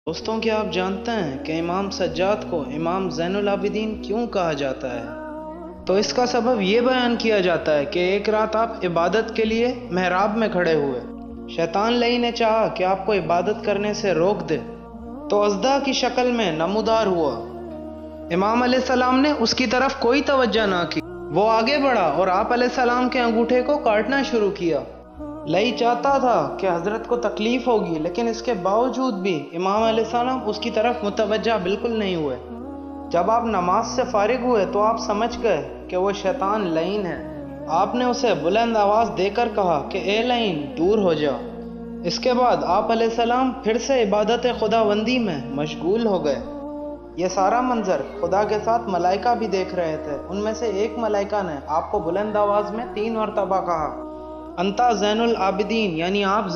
दोस्तों, क्या आप जानते हैं कि इमाम सज्जाद को इमाम ज़ैनुल आबिदीन क्यों कहा जाता है? तो इसका सबब ये बयान किया जाता है कि एक रात आप इबादत के लिए मेहराब में खड़े हुए। शैतान लई ने चाहा कि आपको इबादत करने से रोक दे, तो अज़दा की शक्ल में नमूदार हुआ। इमाम अलैहिस्सलाम ने उसकी तरफ कोई तवज्जो ना की। वो आगे बढ़ा और आप अलैहिस्सलाम के अंगूठे को काटना शुरू किया। लई चाहता था कि हज़रत को तकलीफ होगी, लेकिन इसके बावजूद भी इमाम अलैहिस्सलाम उसकी तरफ मुतवज्जा बिल्कुल नहीं हुए। जब आप नमाज से फारिग हुए तो आप समझ गए कि वो शैतान लईन है। आपने उसे बुलंद आवाज़ देकर कहा कि ए लईन, दूर हो जा। इसके बाद आप अलैहिस्सलाम फिर से इबादत खुदाबंदी में मशगूल हो गए। ये सारा मंजर खुदा के साथ मलाइका भी देख रहे थे। उनमें से एक मलाइका ने आपको बुलंद आवाज़ में 3 मरतबा कहा, अंता ज़ैनुल आबिदीन, यानी आप